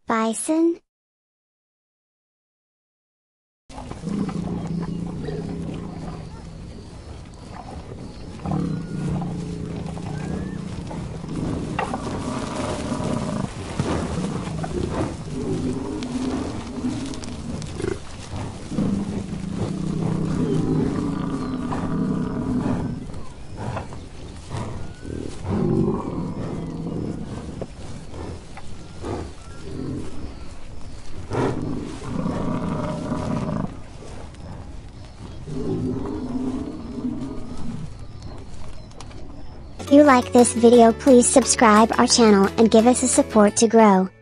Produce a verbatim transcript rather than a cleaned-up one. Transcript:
Bison. If you like this video, please subscribe our channel and give us a support to grow.